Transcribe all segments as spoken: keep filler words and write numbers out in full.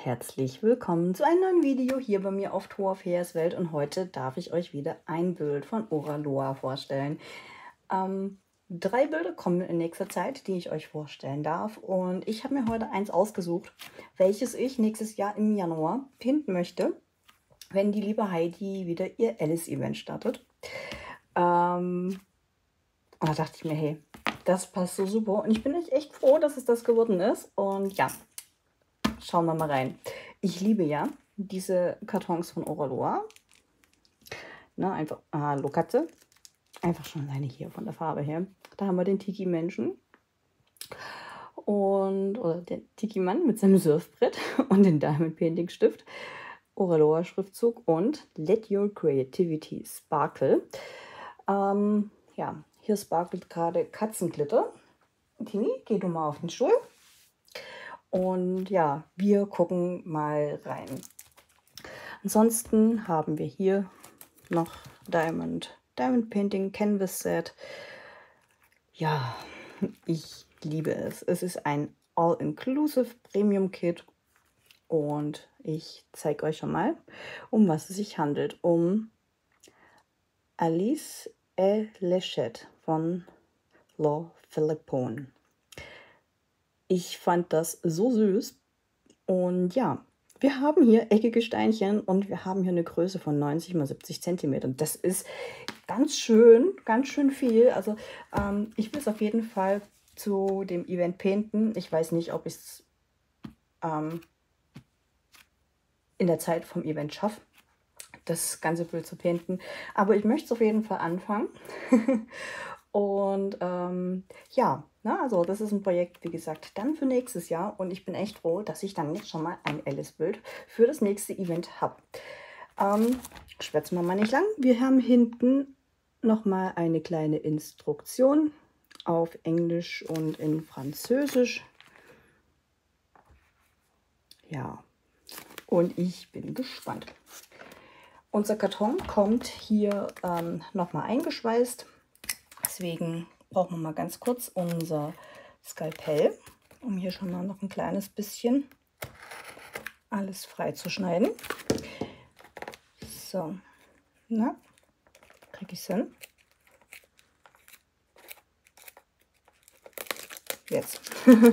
herzlich willkommen zu einem neuen Video hier bei mir auf Toa Fairs Welt, und heute darf ich euch wieder ein Bild von Oraloa vorstellen. Ähm, drei Bilder kommen in nächster Zeit, die ich euch vorstellen darf, und ich habe mir heute eins ausgesucht, welches ich nächstes Jahr im Januar finden möchte, wenn die liebe Heidi wieder ihr Alice-Event startet. Ähm, und da dachte ich mir, hey, das passt so super, und ich bin echt froh, dass es das geworden ist. Und ja, schauen wir mal rein. Ich liebe ja diese Kartons von Oraloa. Ne, einfach, ah, Lokatze. Einfach schon alleine hier von der Farbe her. Da haben wir den Tiki-Menschen. Und, oder den Tiki-Mann mit seinem Surfbrett und den Diamond Painting Stift. Oraloa Schriftzug und Let Your Creativity Sparkle. Ähm, ja, hier sparkelt gerade Katzenglitter. Tini, geh du mal auf den Stuhl. Und ja, wir gucken mal rein. Ansonsten haben wir hier noch Diamond, Diamond Painting Canvas Set. Ja, ich liebe es. Es ist ein All-Inclusive Premium Kit. Und ich zeige euch schon mal, um was es sich handelt. Um Alice et Léchette von La Philippone. Ich fand das so süß. Und ja, wir haben hier eckige Steinchen und wir haben hier eine Größe von neunzig mal siebzig Zentimeter. Das ist ganz schön, ganz schön viel. Also ähm, ich will es auf jeden Fall zu dem Event painten. Ich weiß nicht, ob ich es ähm, in der Zeit vom Event schaffe, das ganze Bild zu painten. Aber ich möchte es auf jeden Fall anfangen. Und ähm, ja, na, also das ist ein Projekt, wie gesagt, dann für nächstes Jahr. Und ich bin echt froh, dass ich dann jetzt schon mal ein Alice-Bild für das nächste Event habe. Ähm, schwätzen wir mal nicht lang. Wir haben hinten nochmal eine kleine Instruktion auf Englisch und in Französisch. Ja, und ich bin gespannt. Unser Karton kommt hier ähm, nochmal eingeschweißt. Deswegen brauchen wir mal ganz kurz unser Skalpell, um hier schon mal noch ein kleines bisschen alles frei zu schneiden. So, na, kriege ich es hin? Jetzt.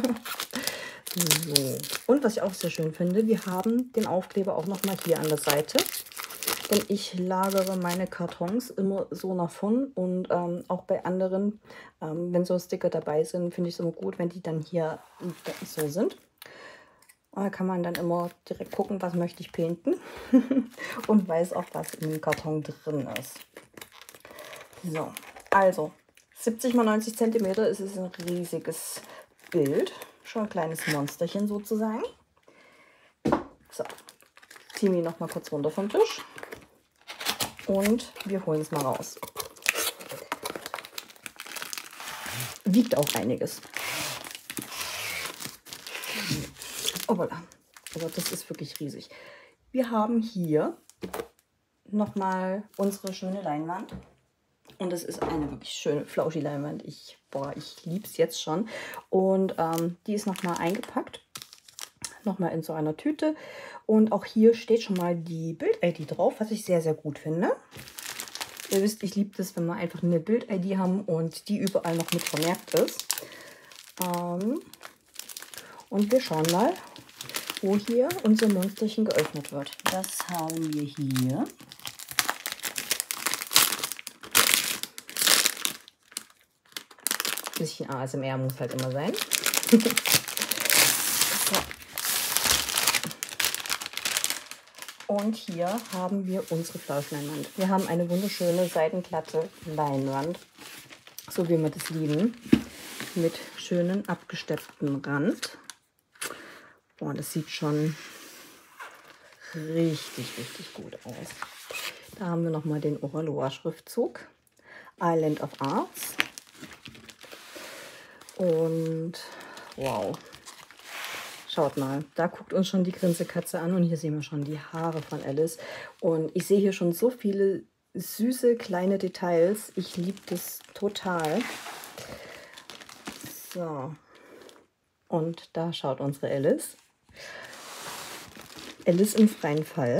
So. Und was ich auch sehr schön finde, wir haben den Aufkleber auch noch mal hier an der Seite. Denn ich lagere meine Kartons immer so nach vorn, und ähm, auch bei anderen, ähm, wenn so Sticker dabei sind, finde ich es immer gut, wenn die dann hier so sind. Und da kann man dann immer direkt gucken, was möchte ich painten und weiß auch, was im Karton drin ist. So, also siebzig mal neunzig Zentimeter, ist es ein riesiges Bild, schon ein kleines Monsterchen sozusagen. So, ziehe mich noch mal kurz runter vom Tisch. Und wir holen es mal raus. Wiegt auch einiges. Oh, voilà. Also das ist wirklich riesig. Wir haben hier nochmal unsere schöne Leinwand. Und es ist eine wirklich schöne Flauschi-Leinwand. Ich, boah, ich liebe es jetzt schon. Und ähm, die ist nochmal eingepackt. Nochmal in so einer Tüte. Und auch hier steht schon mal die Bild-I D drauf, was ich sehr, sehr gut finde. Ihr wisst, ich liebe das, wenn wir einfach eine Bild-I D haben und die überall noch mit vermerkt ist. Ähm, und wir schauen mal, wo hier unser Monsterchen geöffnet wird. Das haben wir hier. Ein bisschen A S M R muss halt immer sein. Und hier haben wir unsere Flauschleinwand. Wir haben eine wunderschöne seitenglatte Leinwand, so wie wir das lieben, mit schönen abgesteppten Rand. Boah, das sieht schon richtig, richtig gut aus. Da haben wir nochmal den Oraloa Schriftzug, Island of Arts. Und wow. Schaut mal, da guckt uns schon die Grinsekatze an, und hier sehen wir schon die Haare von Alice. Und ich sehe hier schon so viele süße kleine Details. Ich liebe das total. So, und da schaut unsere Alice. Alice im freien Fall.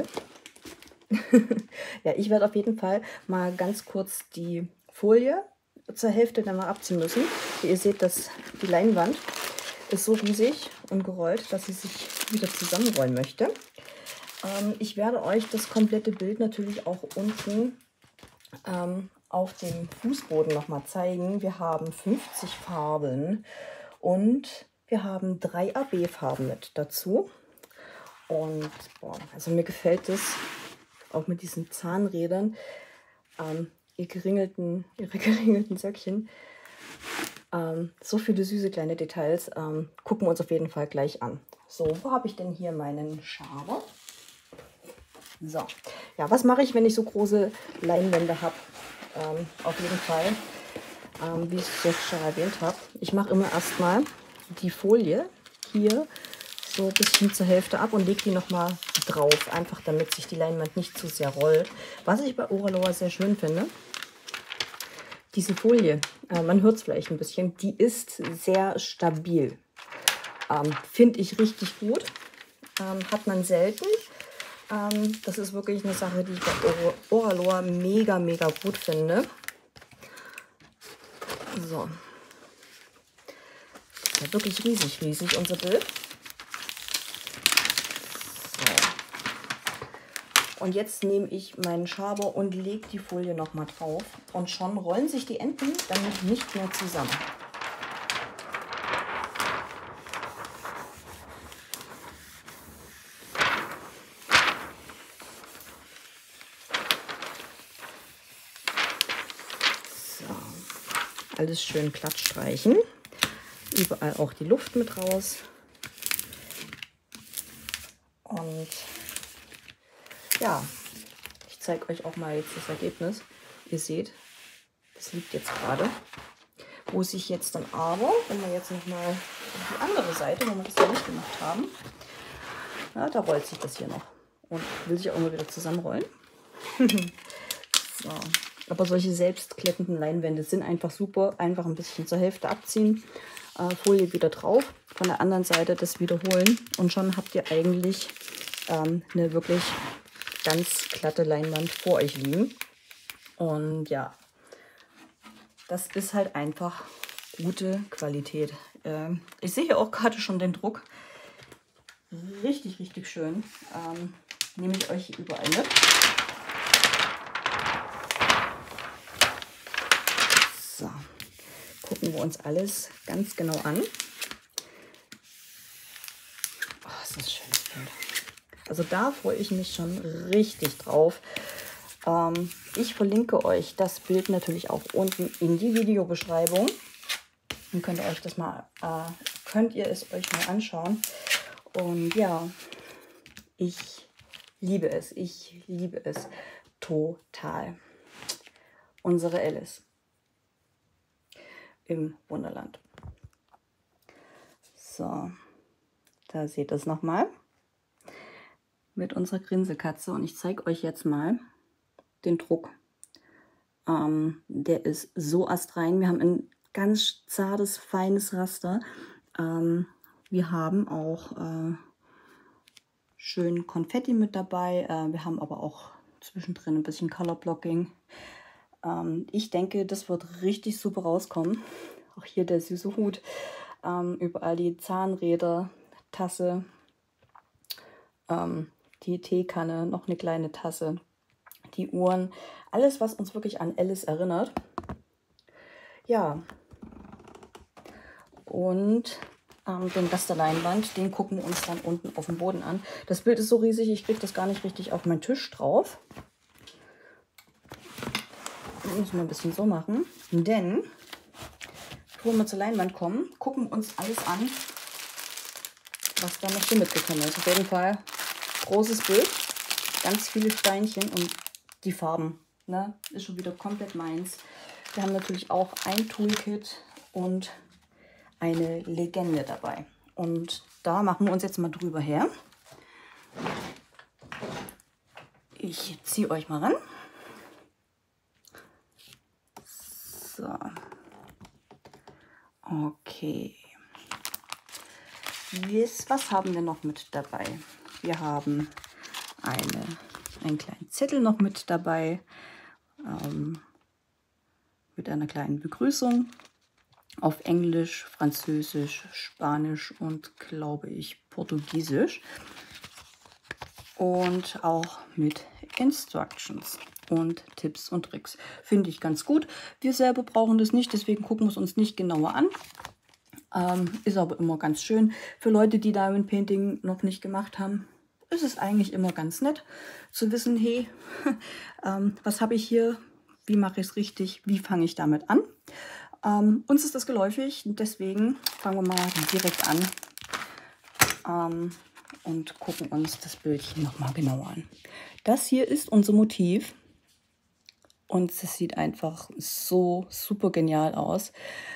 Ja, ich werde auf jeden Fall mal ganz kurz die Folie zur Hälfte dann mal abziehen müssen. Wie ihr seht, dass die Leinwand ist so riesig und gerollt, dass sie sich wieder zusammenrollen möchte. Ähm, ich werde euch das komplette Bild natürlich auch unten ähm, auf dem Fußboden nochmal zeigen. Wir haben fünfzig Farben und wir haben drei A B-Farben mit dazu. Und boah, also mir gefällt es auch mit diesen Zahnrädern, ähm, ihr geringelten, ihre geringelten Söckchen. Ähm, so viele süße kleine Details. Ähm, gucken wir uns auf jeden Fall gleich an. So, wo habe ich denn hier meinen Schaber? So, ja, was mache ich, wenn ich so große Leinwände habe? Ähm, auf jeden Fall, ähm, wie ich es jetzt schon erwähnt habe, ich mache immer erstmal die Folie hier so ein bisschen zur Hälfte ab und lege die nochmal drauf, einfach damit sich die Leinwand nicht zu sehr rollt. Was ich bei Oraloa sehr schön finde, diese Folie, äh, man hört es vielleicht ein bisschen, die ist sehr stabil. Ähm, finde ich richtig gut, ähm, hat man selten. Ähm, das ist wirklich eine Sache, die ich bei Oraloa mega, mega gut finde. So. Das ist ja wirklich riesig, riesig, unser Bild. Und jetzt nehme ich meinen Schaber und lege die Folie nochmal drauf. Und schon rollen sich die Enden dann nicht mehr zusammen. So. Alles schön glatt streichen. Überall auch die Luft mit raus. Und ja, ich zeige euch auch mal jetzt das Ergebnis. Ihr seht, das liegt jetzt gerade. Wo sich jetzt dann aber, wenn wir jetzt nochmal auf die andere Seite, wo wir das ja nicht gemacht haben, ja, da rollt sich das hier noch und will sich auch immer wieder zusammenrollen. So. Aber solche selbstklettenden Leinwände sind einfach super. Einfach ein bisschen zur Hälfte abziehen, äh, Folie wieder drauf, von der anderen Seite das wiederholen und schon habt ihr eigentlich ähm, eine wirklich ganz glatte Leinwand vor euch liegen. Und ja, das ist halt einfach gute Qualität. Ähm, ich sehe hier auch gerade schon den Druck. Richtig, richtig schön. Ähm, nehme ich euch überall mit. So, gucken wir uns alles ganz genau an. Oh, ist das schön. Also da freue ich mich schon richtig drauf. Ähm, ich verlinke euch das Bild natürlich auch unten in die Videobeschreibung. Dann könnt ihr euch das mal, äh, könnt ihr es euch mal anschauen. Und ja, ich liebe es. Ich liebe es total. Unsere Alice im Wunderland. So, da seht ihr es nochmal mit unserer Grinsekatze. Und ich zeige euch jetzt mal den Druck. Ähm, der ist so astrein. Wir haben ein ganz zartes, feines Raster. Ähm, wir haben auch äh, schön Konfetti mit dabei. Äh, wir haben aber auch zwischendrin ein bisschen Color Blocking. Ähm, ich denke, das wird richtig super rauskommen. Auch hier der süße Hut. Ähm, überall die Zahnräder, Tasse, ähm, die Teekanne, noch eine kleine Tasse, die Uhren. Alles, was uns wirklich an Alice erinnert. Ja. Und ähm, den Rest der Leinwand, den gucken wir uns dann unten auf dem Boden an. Das Bild ist so riesig, ich kriege das gar nicht richtig auf meinen Tisch drauf. Das müssen wir ein bisschen so machen. Denn, bevor wir zur Leinwand kommen, gucken wir uns alles an, was da noch hier mitgekommen ist. Auf jeden Fall großes Bild, ganz viele Steinchen und die Farben. Ne? Ist schon wieder komplett meins. Wir haben natürlich auch ein Toolkit und eine Legende dabei. Und da machen wir uns jetzt mal drüber her. Ich ziehe euch mal ran. So. Okay. Was haben wir noch mit dabei? Wir haben eine, einen kleinen Zettel noch mit dabei, ähm, mit einer kleinen Begrüßung auf Englisch, Französisch, Spanisch und, glaube ich, Portugiesisch. Und auch mit Instructions und Tipps und Tricks. Finde ich ganz gut. Wir selber brauchen das nicht, deswegen gucken wir es uns nicht genauer an. Ähm, ist aber immer ganz schön. Für Leute, die Diamond Painting noch nicht gemacht haben, ist es eigentlich immer ganz nett zu wissen, hey, ähm, was habe ich hier, wie mache ich es richtig, wie fange ich damit an. Ähm, uns ist das geläufig, deswegen fangen wir mal direkt an ähm, und gucken uns das Bildchen nochmal genauer an. Das hier ist unser Motiv und es sieht einfach so super genial aus.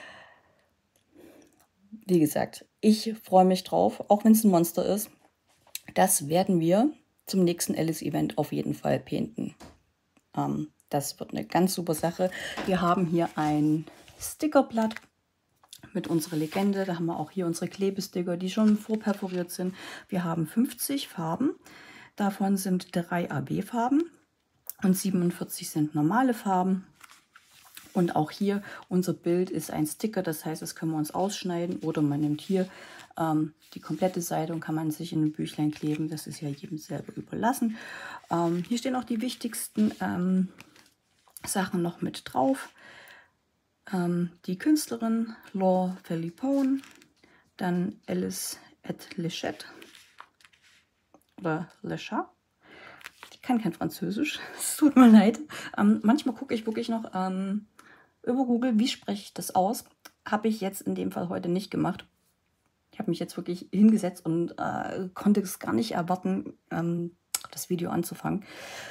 Wie gesagt, ich freue mich drauf, auch wenn es ein Monster ist. Das werden wir zum nächsten Alice-Event auf jeden Fall painten. Ähm, das wird eine ganz super Sache. Wir haben hier ein Stickerblatt mit unserer Legende. Da haben wir auch hier unsere Klebesticker, die schon vorperforiert sind. Wir haben fünfzig Farben. Davon sind drei A B-Farben und siebenundvierzig sind normale Farben. Und auch hier, unser Bild ist ein Sticker, das heißt, das können wir uns ausschneiden oder man nimmt hier ähm, die komplette Seite und kann man sich in ein Büchlein kleben. Das ist ja jedem selber überlassen. Ähm, hier stehen auch die wichtigsten ähm, Sachen noch mit drauf. Ähm, die Künstlerin Laure Philippone, dann Alice et Léchette oder Léchat. Ich kann kein Französisch, es tut mir leid. Ähm, manchmal gucke ich wirklich noch ähm, über Google, wie spreche ich das aus. Habe ich jetzt in dem Fall heute nicht gemacht. Ich habe mich jetzt wirklich hingesetzt und äh, konnte es gar nicht erwarten, ähm, das Video anzufangen.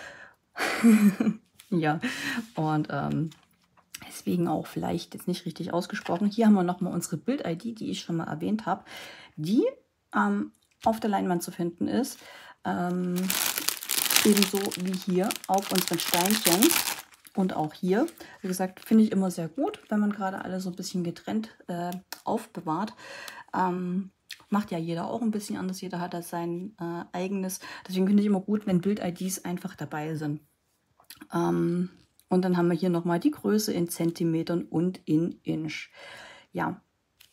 Ja, und ähm, deswegen auch vielleicht jetzt nicht richtig ausgesprochen. Hier haben wir nochmal unsere Bild-I D, die ich schon mal erwähnt habe, die ähm, auf der Leinwand zu finden ist. Ähm, ebenso wie hier auf unseren Steinchen. Und auch hier, wie gesagt, finde ich immer sehr gut, wenn man gerade alle so ein bisschen getrennt äh, aufbewahrt. Ähm, macht ja jeder auch ein bisschen anders, jeder hat da sein äh, eigenes. Deswegen finde ich immer gut, wenn Bild-I Ds einfach dabei sind. Ähm, und dann haben wir hier nochmal die Größe in Zentimetern und in Inch. Ja.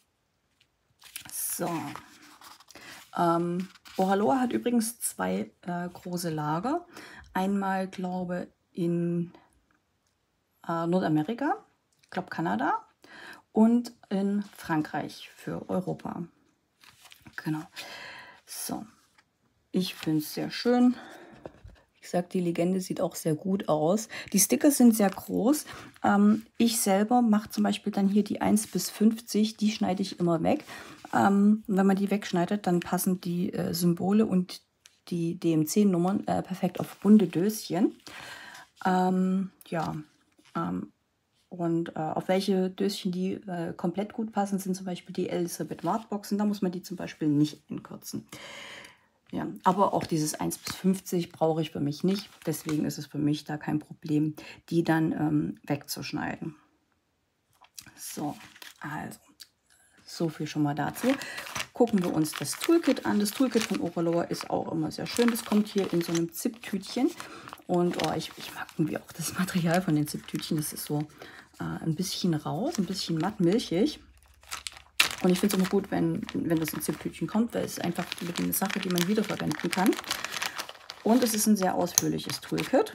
So. Ähm, Oraloa hat übrigens zwei äh, große Lager. Einmal, glaube ich, in Nordamerika, ich glaube Kanada und in Frankreich für Europa. Genau. So, ich finde es sehr schön. Wie gesagt, die Legende sieht auch sehr gut aus. Die Sticker sind sehr groß. Ähm, ich selber mache zum Beispiel dann hier die eins bis fünfzig, die schneide ich immer weg. Ähm, wenn man die wegschneidet, dann passen die äh, Symbole und die D M C-Nummern äh, perfekt auf bunte Döschen. Ähm, ja, ähm, und äh, auf welche Döschen die äh, komplett gut passen, sind zum Beispiel die Elisabeth Ward Boxen. Da muss man die zum Beispiel nicht einkürzen. Ja, aber auch dieses eins bis fünfzig brauche ich für mich nicht. Deswegen ist es für mich da kein Problem, die dann ähm, wegzuschneiden. So, also, so viel schon mal dazu. Gucken wir uns das Toolkit an. Das Toolkit von Oraloa ist auch immer sehr schön. Das kommt hier in so einem Zip-Tütchen. Und oh, ich, ich mag irgendwie auch das Material von den Zip-Tütchen. Das ist so äh, ein bisschen raus, ein bisschen matt milchig. Und ich finde es immer gut, wenn, wenn das in Zip-Tütchen kommt, weil es einfach eine Sache, die man wiederverwenden kann. Und es ist ein sehr ausführliches Toolkit.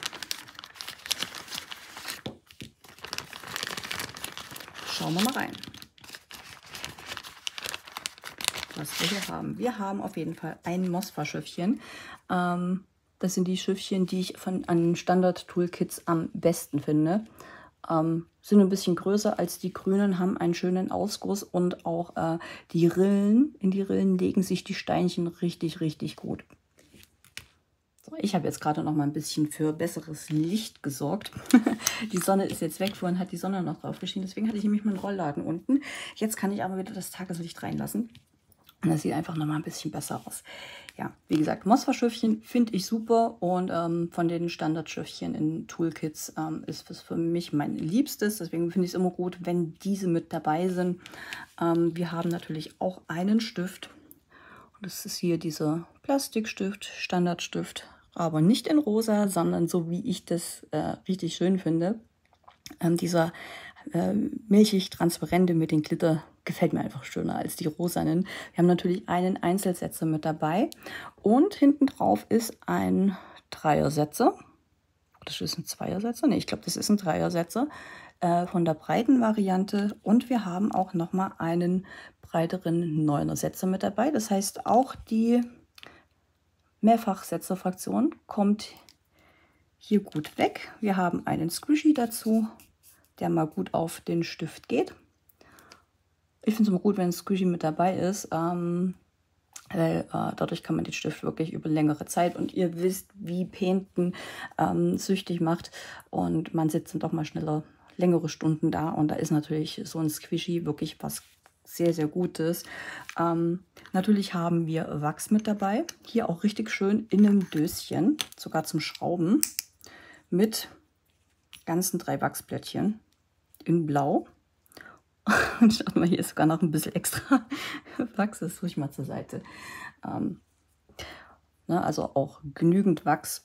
Schauen wir mal rein, was wir hier haben. Wir haben auf jeden Fall ein Mosfa-Schiffchen. Ähm, das sind die Schiffchen, die ich von an Standard-Toolkits am besten finde. Ähm, sind ein bisschen größer als die grünen, haben einen schönen Ausguss und auch äh, die Rillen, in die Rillen legen sich die Steinchen richtig, richtig gut. So, ich habe jetzt gerade noch mal ein bisschen für besseres Licht gesorgt. Die Sonne ist jetzt weg, vorhin hat die Sonne noch drauf geschienen, deswegen hatte ich nämlich meinen Rollladen unten. Jetzt kann ich aber wieder das Tageslicht reinlassen. Und das sieht einfach noch mal ein bisschen besser aus. Ja, wie gesagt, Mosfa-Schiffchen finde ich super und ähm, von den Standardschiffchen in Toolkits ähm, ist es für mich mein Liebstes. Deswegen finde ich es immer gut, wenn diese mit dabei sind. Ähm, wir haben natürlich auch einen Stift. Das ist hier dieser Plastikstift, Standardstift, aber nicht in rosa, sondern so wie ich das äh, richtig schön finde. Ähm, dieser äh, milchig transparente mit den Glitter gefällt mir einfach schöner als die rosanen. Wir haben natürlich einen Einzelsetzer mit dabei und hinten drauf ist ein Dreiersetzer. Das ist ein Zweiersetzer? Ne, ich glaube, das ist ein Dreiersetzer äh, von der breiten Variante. Und wir haben auch noch mal einen breiteren Neuner-Setzer mit dabei. Das heißt, auch die Mehrfachsetzerfraktion kommt hier gut weg. Wir haben einen Squishy dazu, der mal gut auf den Stift geht. Ich finde es immer gut, wenn ein Squishy mit dabei ist, ähm, weil äh, dadurch kann man den Stift wirklich über längere Zeit, und ihr wisst, wie Painten ähm, süchtig macht, und man sitzt dann doch mal schneller längere Stunden da, und da ist natürlich so ein Squishy wirklich was sehr, sehr Gutes. Ähm, natürlich haben wir Wachs mit dabei, hier auch richtig schön in einem Döschen, sogar zum Schrauben, mit ganzen drei Wachsplättchen in Blau. Und schaut mal, hier ist sogar noch ein bisschen extra Wachs. Das tue ich mal zur Seite. Ähm, ne, also auch genügend Wachs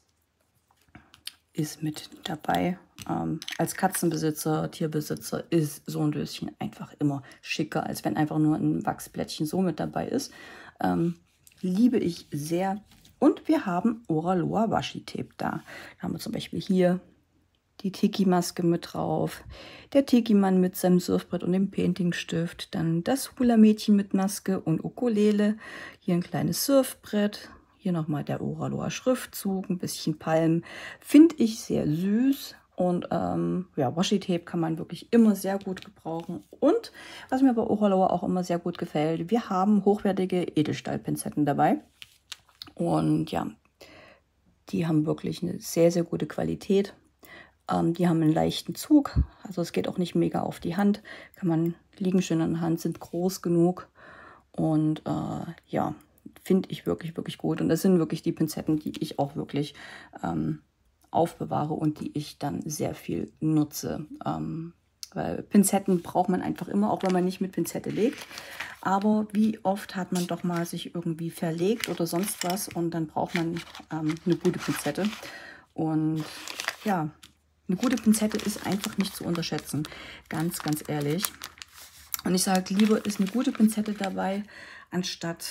ist mit dabei. Ähm, als Katzenbesitzer, Tierbesitzer ist so ein Döschen einfach immer schicker, als wenn einfach nur ein Wachsplättchen so mit dabei ist. Ähm, liebe ich sehr. Und wir haben Oraloa Washi Tape da. Da haben wir zum Beispiel hier die Tiki-Maske mit drauf, der Tiki-Mann mit seinem Surfbrett und dem Paintingstift, dann das Hula-Mädchen mit Maske und Ukulele, hier ein kleines Surfbrett, hier nochmal der Oraloa Schriftzug, ein bisschen Palmen, finde ich sehr süß. Und ähm, ja, Washi-Tape kann man wirklich immer sehr gut gebrauchen. Und was mir bei Oraloa auch immer sehr gut gefällt, wir haben hochwertige Edelstahlpinzetten dabei. Und ja, die haben wirklich eine sehr, sehr gute Qualität. Ähm, die haben einen leichten Zug, also es geht auch nicht mega auf die Hand. Kann man liegen schön an der Hand, sind groß genug. Und äh, ja, finde ich wirklich, wirklich gut. Und das sind wirklich die Pinzetten, die ich auch wirklich ähm, aufbewahre und die ich dann sehr viel nutze. Ähm, weil Pinzetten braucht man einfach immer, auch wenn man nicht mit Pinzette legt. Aber wie oft hat man doch mal sich irgendwie verlegt oder sonst was, und dann braucht man ähm, eine gute Pinzette. Und ja, eine gute Pinzette ist einfach nicht zu unterschätzen. Ganz, ganz ehrlich. Und ich sage, lieber ist eine gute Pinzette dabei, anstatt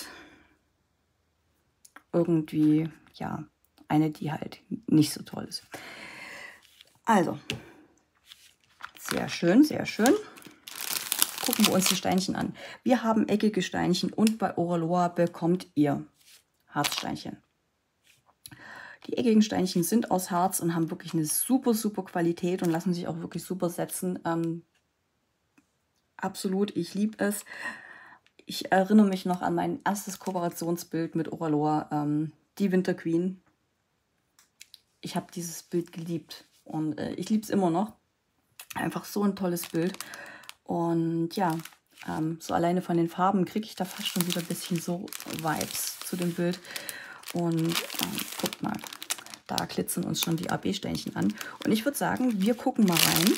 irgendwie, ja, eine, die halt nicht so toll ist. Also, sehr schön, sehr schön. Gucken wir uns die Steinchen an. Wir haben eckige Steinchen und bei Oraloa bekommt ihr Harzsteinchen. Die eckigen Steinchen sind aus Harz und haben wirklich eine super, super Qualität und lassen sich auch wirklich super setzen. Ähm, absolut, ich liebe es. Ich erinnere mich noch an mein erstes Kooperationsbild mit Oraloa, ähm, die Winter Queen. Ich habe dieses Bild geliebt und äh, ich liebe es immer noch. Einfach so ein tolles Bild. Und ja, ähm, so alleine von den Farben kriege ich da fast schon wieder ein bisschen so Vibes zu dem Bild. Und ähm, guckt mal, da glitzern uns schon die A B-Steinchen an. Und ich würde sagen, wir gucken mal rein.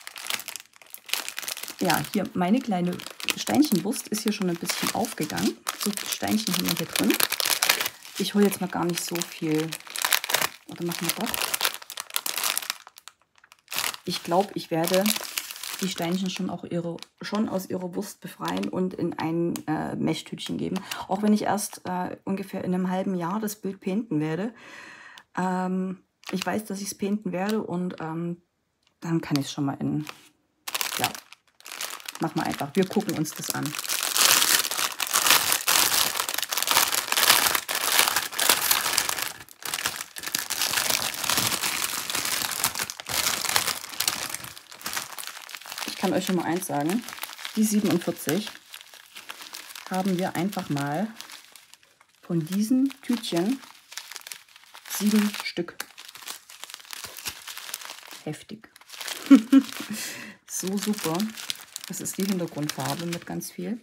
Ja, hier meine kleine Steinchenwurst ist hier schon ein bisschen aufgegangen. So viele Steinchen haben wir hier drin. Ich hole jetzt mal gar nicht so viel. Oder machen wir doch. Ich glaube, ich werde die Steinchen schon, auch ihre, schon aus ihrer Wurst befreien und in ein äh, Meschtütchen geben. Auch wenn ich erst äh, ungefähr in einem halben Jahr das Bild painten werde. Ähm, ich weiß, dass ich es painten werde, und ähm, dann kann ich es schon mal in... Ja, machen wir einfach. Wir gucken uns das an. Ich kann euch schon mal eins sagen. Die siebenundvierzig haben wir einfach mal von diesen Tütchen sieben Stück. Heftig. So super. Das ist die Hintergrundfarbe mit ganz viel.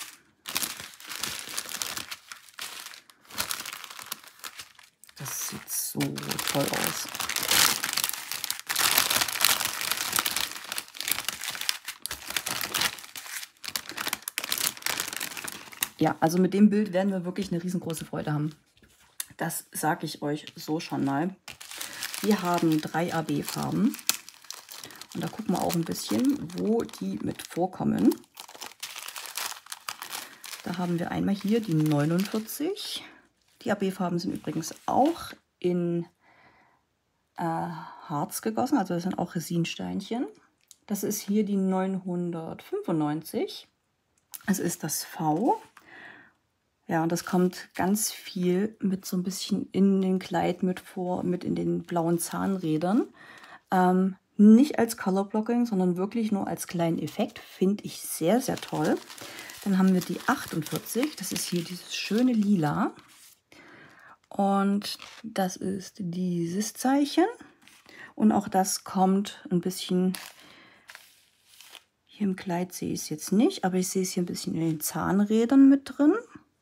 Das sieht so toll aus. Ja, also mit dem Bild werden wir wirklich eine riesengroße Freude haben. Das sage ich euch so schon mal. Wir haben drei A B-Farben. Und da gucken wir auch ein bisschen, wo die mit vorkommen. Da haben wir einmal hier die neunundvierzig. Die A B-Farben sind übrigens auch in äh, Harz gegossen, also das sind auch Resinsteinchen. Das ist hier die neunhundertfünfundneunzig. Es ist das V. Ja, und das kommt ganz viel mit so ein bisschen in den Kleid mit vor, mit in den blauen Zahnrädern. Ähm, nicht als Color Blocking, sondern wirklich nur als kleinen Effekt. Finde ich sehr, sehr toll. Dann haben wir die achtundvierzig. Das ist hier dieses schöne Lila. Und das ist dieses Zeichen. Und auch das kommt ein bisschen... Hier im Kleid sehe ich es jetzt nicht, aber ich sehe es hier ein bisschen in den Zahnrädern mit drin.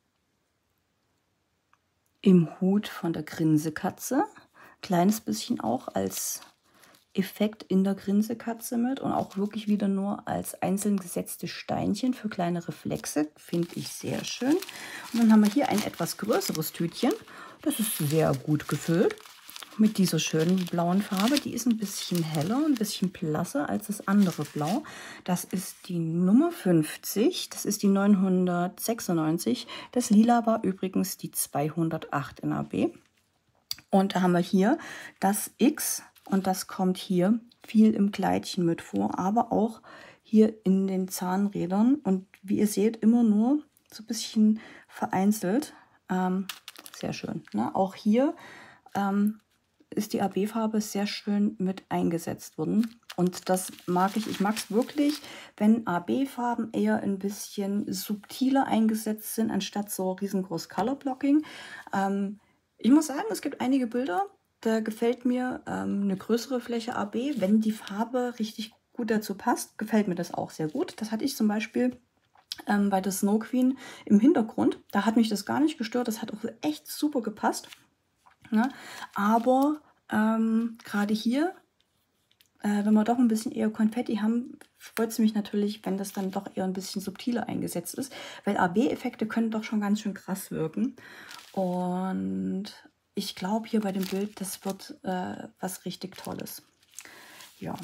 Im Hut von der Grinsekatze. Kleines bisschen auch als Effekt in der Grinsekatze mit und auch wirklich wieder nur als einzeln gesetzte Steinchen für kleine Reflexe. Finde ich sehr schön. Und dann haben wir hier ein etwas größeres Tütchen. Das ist sehr gut gefüllt mit dieser schönen blauen Farbe. Die ist ein bisschen heller, ein bisschen blasser als das andere Blau. Das ist die Nummer fünfzig. Das ist die neunhundertsechsundneunzig. Das Lila war übrigens die zweihundertacht in A B. Und da haben wir hier das X. Und das kommt hier viel im Kleidchen mit vor, aber auch hier in den Zahnrädern. Und wie ihr seht, immer nur so ein bisschen vereinzelt. Ähm, sehr schön. Ne? Auch hier ähm, ist die A B-Farbe sehr schön mit eingesetzt worden. Und das mag ich. Ich mag es wirklich, wenn A B-Farben eher ein bisschen subtiler eingesetzt sind, anstatt so riesengroß Color Blocking. Ähm, ich muss sagen, es gibt einige Bilder, da gefällt mir ähm, eine größere Fläche A B. Wenn die Farbe richtig gut dazu passt, gefällt mir das auch sehr gut. Das hatte ich zum Beispiel ähm, bei der Snow Queen im Hintergrund. Da hat mich das gar nicht gestört. Das hat auch echt super gepasst. Ne? Aber ähm, gerade hier, äh, wenn wir doch ein bisschen eher Konfetti haben, freut es mich natürlich, wenn das dann doch eher ein bisschen subtiler eingesetzt ist. Weil A B-Effekte können doch schon ganz schön krass wirken. Und ich glaube hier bei dem Bild, das wird äh, was richtig Tolles. Ja.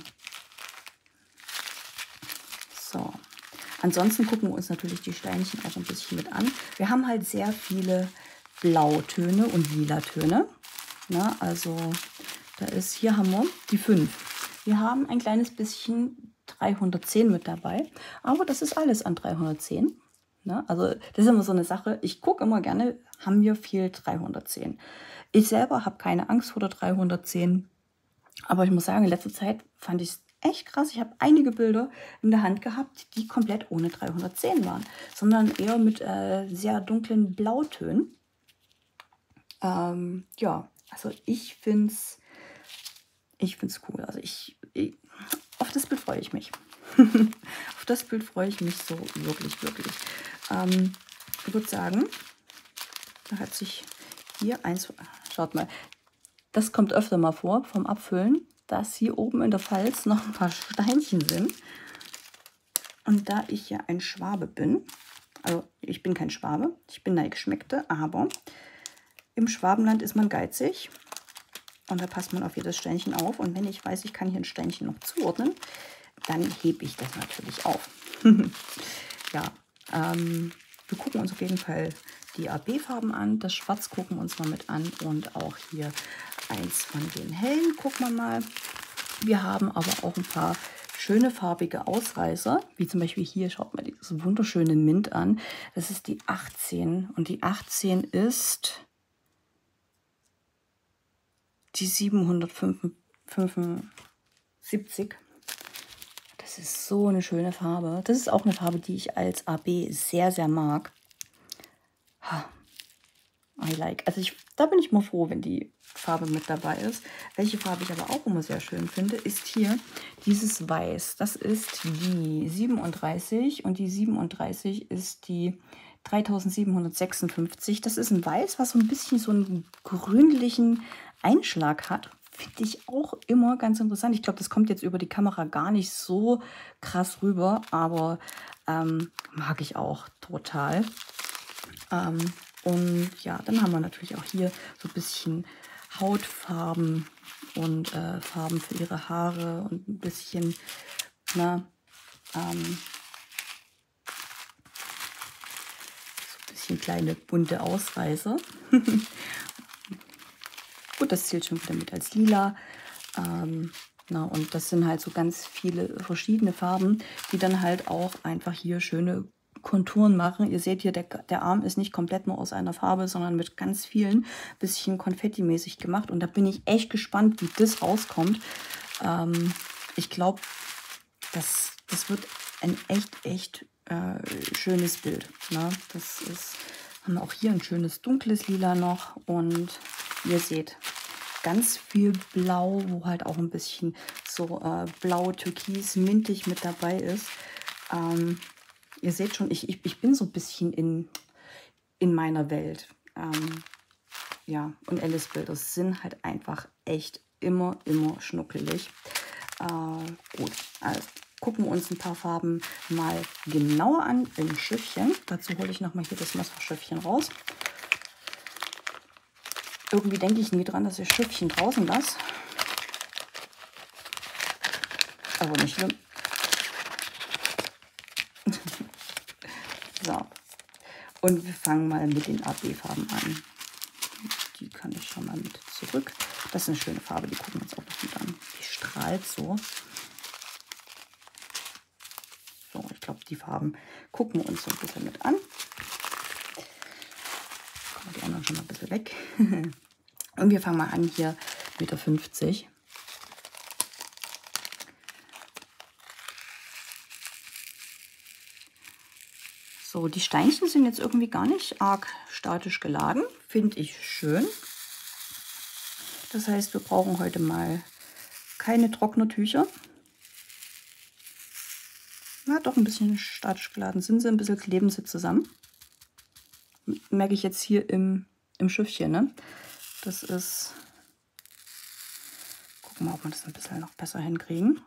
So. Ansonsten gucken wir uns natürlich die Steinchen auch ein bisschen mit an. Wir haben halt sehr viele Blautöne und Lila-Töne. Na, also da ist, hier haben wir die fünf. Wir haben ein kleines bisschen dreihundertzehn mit dabei, aber das ist alles an dreihundertzehn. Na, also das ist immer so eine Sache, ich gucke immer gerne, haben wir viel dreihundertzehn. Ich selber habe keine Angst vor der dreihundertzehn, aber ich muss sagen, in letzter Zeit fand ich es echt krass. Ich habe einige Bilder in der Hand gehabt, die komplett ohne dreihundertzehn waren, sondern eher mit äh, sehr dunklen Blautönen. Ähm, ja, also ich finde es ich find's cool. Also ich, ich, auf das Bild freue ich mich. Auf das Bild freue ich mich so wirklich, wirklich. Ähm, ich würde sagen, da hat sich hier eins, schaut mal, das kommt öfter mal vor vom Abfüllen, dass hier oben in der Falz noch ein paar Steinchen sind. Und da ich ja ein Schwabe bin, also ich bin kein Schwabe, ich bin eine Geschmeckte, aber im Schwabenland ist man geizig und da passt man auf jedes Steinchen auf. Und wenn ich weiß, ich kann hier ein Steinchen noch zuordnen, dann hebe ich das natürlich auf. Ja, ähm, wir gucken uns auf jeden Fall die A B-Farben an. Das Schwarz gucken wir uns mal mit an und auch hier eins von den hellen gucken wir mal. Wir haben aber auch ein paar schöne farbige Ausreißer, wie zum Beispiel hier, schaut mal dieses wunderschöne Mint an. Das ist die achtzehn und die achtzehn ist die siebenhundertfünfundsiebzig. Das ist so eine schöne Farbe. Das ist auch eine Farbe, die ich als A B sehr, sehr mag. I like. Also ich, da bin ich mal froh, wenn die Farbe mit dabei ist. Welche Farbe ich aber auch immer sehr schön finde, ist hier dieses Weiß. Das ist die siebenunddreißig und die siebenunddreißig ist die dreitausendsiebenhundertsechsundfünfzig. Das ist ein Weiß, was so ein bisschen so einen grünlichen Einschlag hat. Finde ich auch immer ganz interessant. Ich glaube, das kommt jetzt über die Kamera gar nicht so krass rüber, aber ähm, mag ich auch total. Ähm, und ja, dann haben wir natürlich auch hier so ein bisschen Hautfarben und äh, Farben für ihre Haare und ein bisschen, na, ähm, so ein bisschen kleine bunte Ausreißer. Gut, das zählt schon wieder mit als lila. Ähm, na, und das sind halt so ganz viele verschiedene Farben, die dann halt auch einfach hier schöne Konturen machen. Ihr seht hier, der, der Arm ist nicht komplett nur aus einer Farbe, sondern mit ganz vielen, bisschen konfettimäßig gemacht. Und da bin ich echt gespannt, wie das rauskommt. Ähm, ich glaube, das, das wird ein echt, echt äh, schönes Bild. Ne? Das ist, haben wir auch hier ein schönes dunkles Lila noch. Und ihr seht, ganz viel Blau, wo halt auch ein bisschen so äh, blau, türkis, mintig mit dabei ist. Ähm, ihr seht schon, ich, ich, ich bin so ein bisschen in, in meiner Welt. Ähm, ja, und Alice-Bilder sind halt einfach echt immer, immer schnuckelig. Äh, gut, also gucken wir uns ein paar Farben mal genauer an im Schiffchen. Dazu hole ich nochmal hier das Messerschiffchen raus. Irgendwie denke ich nie dran, dass ich Schiffchen draußen lasse. Aber nicht schlimm. So. Und wir fangen mal mit den A B-Farben an. Die kann ich schon mal mit zurück. Das ist eine schöne Farbe, die gucken wir uns auch noch gut an. Die strahlt so. So, ich glaube, die Farben gucken wir uns so ein bisschen mit an. Kommen die anderen schon mal ein bisschen weg. Und wir fangen mal an hier mit der fünfzig. So, die Steinchen sind jetzt irgendwie gar nicht arg statisch geladen. Finde ich schön. Das heißt, wir brauchen heute mal keine Trocknertücher. Na, doch ein bisschen statisch geladen sind sie, ein bisschen kleben sie zusammen. Merke ich jetzt hier im, im Schiffchen, ne? Das ist... Gucken wir mal, ob wir das ein bisschen noch besser hinkriegen.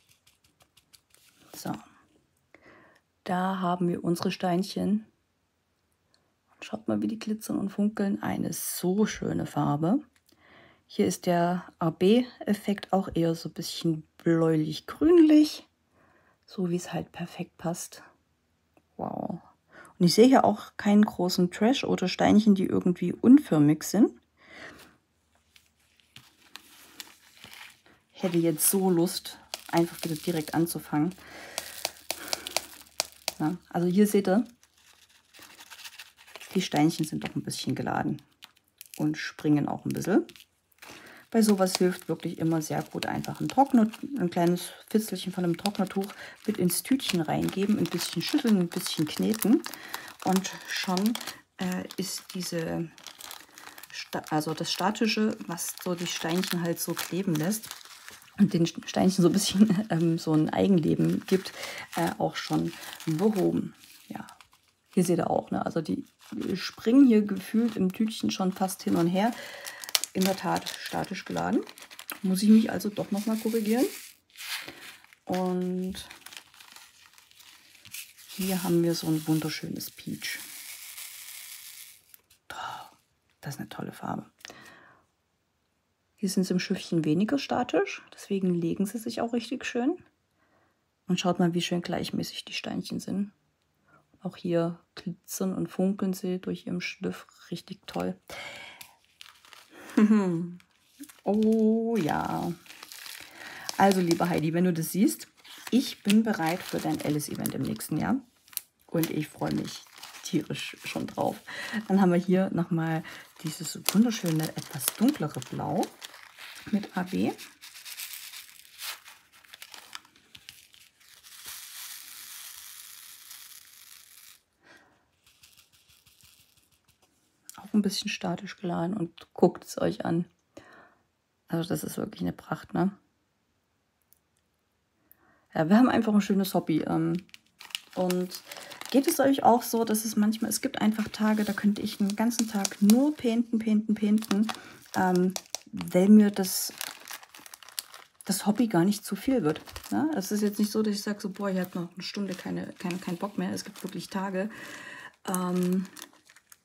So. Da haben wir unsere Steinchen. Und schaut mal, wie die glitzern und funkeln. Eine so schöne Farbe. Hier ist der A B-Effekt auch eher so ein bisschen bläulich-grünlich. So wie es halt perfekt passt. Wow. Und ich sehe hier auch keinen großen Trash oder Steinchen, die irgendwie unförmig sind. Ich hätte jetzt so Lust, einfach wieder direkt anzufangen. Ja, also hier seht ihr, die Steinchen sind doch ein bisschen geladen und springen auch ein bisschen. Bei sowas hilft wirklich immer sehr gut einfach ein Trockner, ein kleines Fitzelchen von einem Trocknertuch mit ins Tütchen reingeben, ein bisschen schütteln, ein bisschen kneten und schon äh, ist diese, also das Statische, was so die Steinchen halt so kleben lässt und den Steinchen so ein bisschen ähm, so ein Eigenleben gibt, äh, auch schon behoben. Ja, hier seht ihr auch, ne? Also die springen hier gefühlt im Tütchen schon fast hin und her. In der Tat statisch geladen. Muss ich mich also doch noch mal korrigieren. Und hier haben wir so ein wunderschönes Peach. Das ist eine tolle Farbe. Hier sind sie im Schiffchen weniger statisch, deswegen legen sie sich auch richtig schön. Und schaut mal, wie schön gleichmäßig die Steinchen sind. Auch hier glitzern und funkeln sie durch ihren Schliff. Richtig toll. Oh ja. Also, liebe Heidi, wenn du das siehst, ich bin bereit für dein Alice-Event im nächsten Jahr. Und ich freue mich tierisch schon drauf. Dann haben wir hier nochmal dieses wunderschöne, etwas dunklere Blau mit A B. Auch ein bisschen statisch geladen und guckt es euch an. Also das ist wirklich eine Pracht, ne? Ja, wir haben einfach ein schönes Hobby. Ähm, und geht es euch auch so, dass es manchmal, es gibt einfach Tage, da könnte ich den ganzen Tag nur painten, painten, painten, ähm, weil mir das, das Hobby gar nicht zu viel wird. Ne? Es ist jetzt nicht so, dass ich sage, so, boah, ich habe noch eine Stunde keine, keine, keinen Bock mehr. Es gibt wirklich Tage, ähm,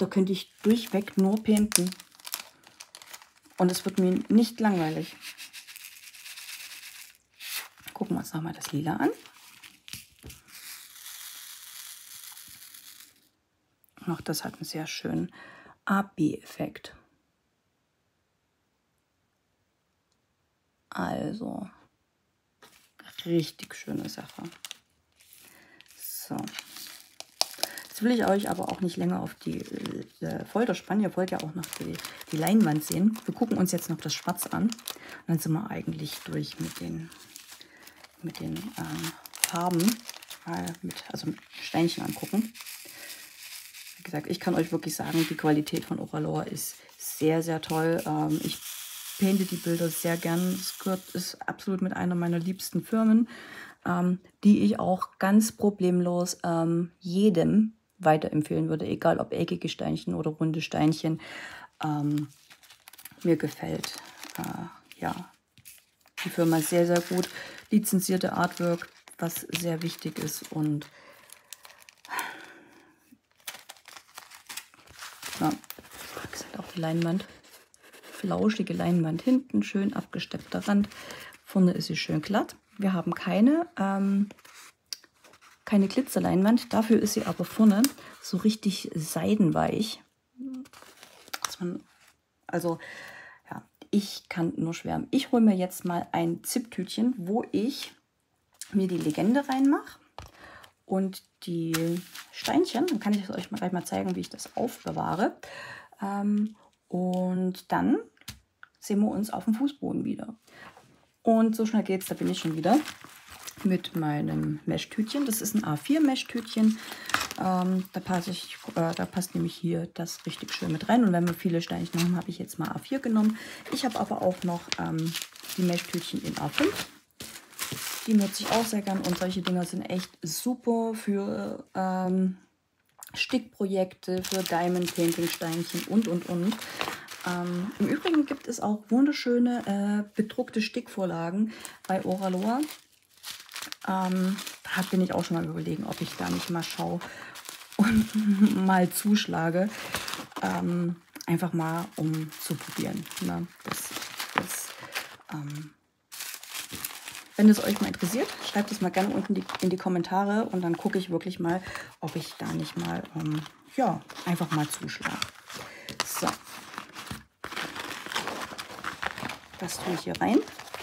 da könnte ich durchweg nur painten. Und es wird mir nicht langweilig. Gucken wir uns nochmal das Lila an. Auch das hat einen sehr schönen A B-Effekt. Also, richtig schöne Sache. So. Jetzt will ich euch aber auch nicht länger auf die äh, Folter spannen. Ihr wollt ja auch noch die, die Leinwand sehen. Wir gucken uns jetzt noch das Schwarz an. Und dann sind wir eigentlich durch mit den, mit den ähm, Farben. Mal mit, also mit Steinchen angucken. Wie gesagt, ich kann euch wirklich sagen, die Qualität von Oraloa ist sehr, sehr toll. Ähm, ich painte die Bilder sehr gern. Skirt ist absolut mit einer meiner liebsten Firmen, ähm, die ich auch ganz problemlos ähm, jedem weiterempfehlen würde, egal ob eckige Steinchen oder runde Steinchen. Ähm, mir gefällt äh, ja die Firma sehr, sehr gut. Lizenzierte Artwork, was sehr wichtig ist, und ja, ist halt auch die Leinwand. Flauschige Leinwand hinten, schön abgesteppter Rand. Vorne ist sie schön glatt. Wir haben keine, ähm, keine Glitzerleinwand, dafür ist sie aber vorne so richtig seidenweich. Dass man, also ja, ich kann nur schwärmen. Ich hole mir jetzt mal ein Zipptütchen, wo ich mir die Legende reinmache und die Steinchen. Dann kann ich es euch mal gleich mal zeigen, wie ich das aufbewahre. Ähm, und dann sehen wir uns auf dem Fußboden wieder. Und so schnell geht's, da bin ich schon wieder mit meinem Meschtütchen. Das ist ein A vier Meschtütchen. Ähm, da, passe ich, äh, da passt nämlich hier das richtig schön mit rein. Und wenn wir viele Steinchen haben, habe ich jetzt mal A vier genommen. Ich habe aber auch noch ähm, die Meschtütchen in A fünf. Die nutze ich auch sehr gern. Und solche Dinger sind echt super für ähm, Stickprojekte, für Diamond Painting Steinchen und und und. Ähm, Im Übrigen gibt es auch wunderschöne äh, bedruckte Stickvorlagen bei Oraloa. Ähm, da bin ich auch schon mal überlegen, ob ich da nicht mal schaue und mal zuschlage. Ähm, einfach mal, um zu probieren. Ne? Das, das, ähm, wenn es euch mal interessiert, schreibt es mal gerne unten die, in die Kommentare, und dann gucke ich wirklich mal, ob ich da nicht mal, ähm, ja, einfach mal zuschlage. So. Das tue ich hier rein.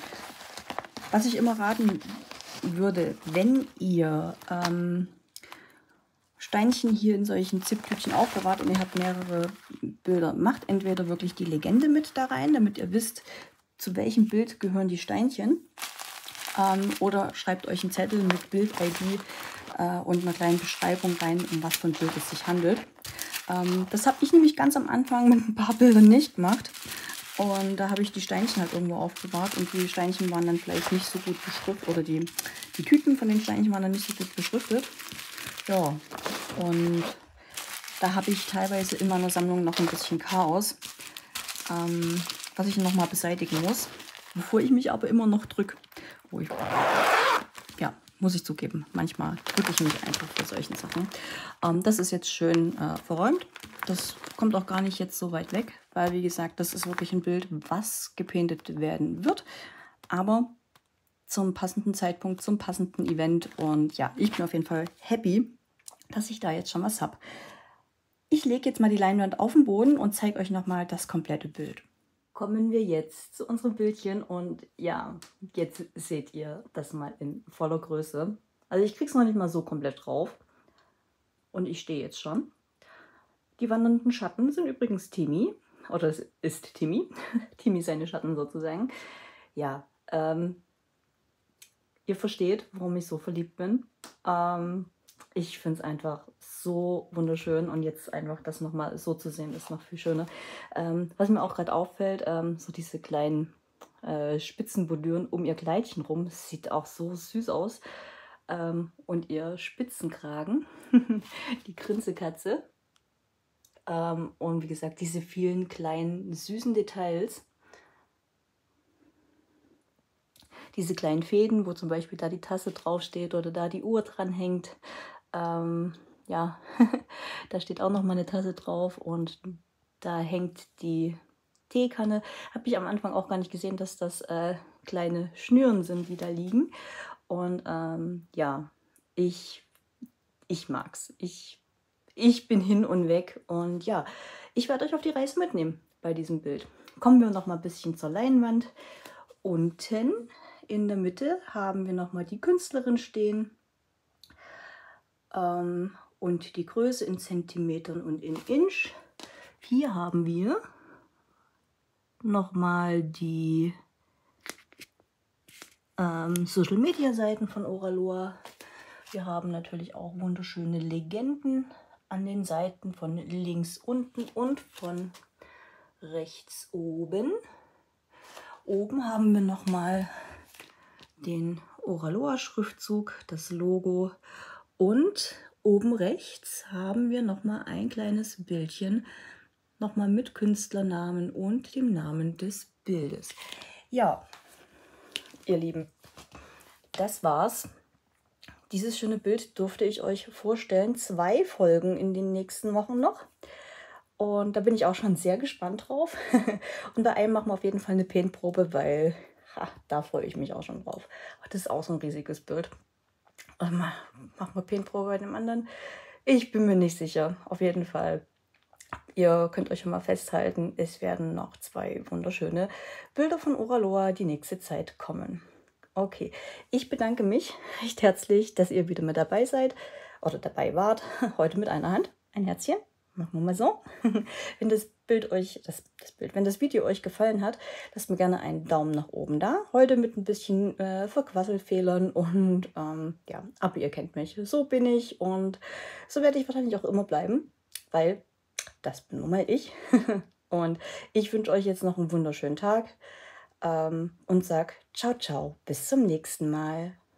Was ich immer raten würde, wenn ihr ähm, Steinchen hier in solchen Zipptütchen aufbewahrt und ihr habt mehrere Bilder, macht entweder wirklich die Legende mit da rein, damit ihr wisst, zu welchem Bild gehören die Steinchen, ähm, oder schreibt euch einen Zettel mit Bild-I D äh, und einer kleinen Beschreibung rein, um was für ein Bild es sich handelt. Ähm, das habe ich nämlich ganz am Anfang mit ein paar Bildern nicht gemacht. Und da habe ich die Steinchen halt irgendwo aufbewahrt, und die Steinchen waren dann vielleicht nicht so gut beschriftet, oder die, die Tüten von den Steinchen waren dann nicht so gut beschriftet. Ja, und da habe ich teilweise in meiner Sammlung noch ein bisschen Chaos, ähm, was ich noch mal beseitigen muss, bevor ich mich aber immer noch drücke. Oh, ich, ja, muss ich zugeben, manchmal drücke ich mich einfach für solchen Sachen. Ähm, das ist jetzt schön äh, verräumt. Das kommt auch gar nicht jetzt so weit weg, weil, wie gesagt, das ist wirklich ein Bild, was gepaintet werden wird, aber zum passenden Zeitpunkt, zum passenden Event. Und ja, ich bin auf jeden Fall happy, dass ich da jetzt schon was habe. Ich lege jetzt mal die Leinwand auf den Boden und zeige euch nochmal das komplette Bild. Kommen wir jetzt zu unserem Bildchen, und ja, jetzt seht ihr das mal in voller Größe. Also ich kriege es noch nicht mal so komplett drauf, und ich stehe jetzt schon. Die wandernden Schatten sind übrigens Timmy, oder es ist Timmy, Timmy seine Schatten sozusagen. Ja, ähm, ihr versteht, warum ich so verliebt bin. Ähm, ich finde es einfach so wunderschön, und jetzt einfach das nochmal so zu sehen, ist noch viel schöner. Ähm, was mir auch gerade auffällt, ähm, so diese kleinen äh, Spitzenbordüren um ihr Kleidchen rum, sieht auch so süß aus. Ähm, und ihr Spitzenkragen, die Grinsekatze. Ähm, und wie gesagt, diese vielen kleinen süßen Details. Diese kleinen Fäden, wo zum Beispiel da die Tasse draufsteht oder da die Uhr dran hängt. Ähm, ja, da steht auch noch mal eine Tasse drauf und da hängt die Teekanne. Habe ich am Anfang auch gar nicht gesehen, dass das äh, kleine Schnüren sind, die da liegen. Und ähm, ja, ich, ich mag's. Ich, ich bin hin und weg. Und ja, ich werde euch auf die Reise mitnehmen bei diesem Bild. Kommen wir noch mal ein bisschen zur Leinwand. Unten in der Mitte haben wir noch mal die Künstlerin stehen. Ähm, und die Größe in Zentimetern und in Inch. Hier haben wir nochmal die ähm, Social Media Seiten von Oraloa. Wir haben natürlich auch wunderschöne Legenden an den Seiten von links unten und von rechts oben. Oben haben wir nochmal den Oraloa Schriftzug, das Logo, und oben rechts haben wir nochmal ein kleines Bildchen, nochmal mit Künstlernamen und dem Namen des Bildes. Ja, ihr Lieben, das war's. Dieses schöne Bild durfte ich euch vorstellen. Zwei Folgen in den nächsten Wochen noch. Und da bin ich auch schon sehr gespannt drauf. Und bei einem machen wir auf jeden Fall eine Paintprobe, weil ha, da freue ich mich auch schon drauf. Das ist auch so ein riesiges Bild. Ähm, machen wir Paintprobe bei dem anderen? Ich bin mir nicht sicher. Auf jeden Fall. Ihr könnt euch schon mal festhalten, es werden noch zwei wunderschöne Bilder von Oraloa die nächste Zeit kommen. Okay, ich bedanke mich recht herzlich, dass ihr wieder mit dabei seid oder dabei wart. Heute mit einer Hand. Ein Herzchen. Machen wir mal so. Wenn das Bild euch, das, das Bild, wenn das Video euch gefallen hat, lasst mir gerne einen Daumen nach oben da. Heute mit ein bisschen äh, Verquasselfehlern und ähm, ja, aber ihr kennt mich. So bin ich und so werde ich wahrscheinlich auch immer bleiben, weil das bin nun mal ich. Und ich wünsche euch jetzt noch einen wunderschönen Tag ähm, und sag ciao, ciao, bis zum nächsten Mal.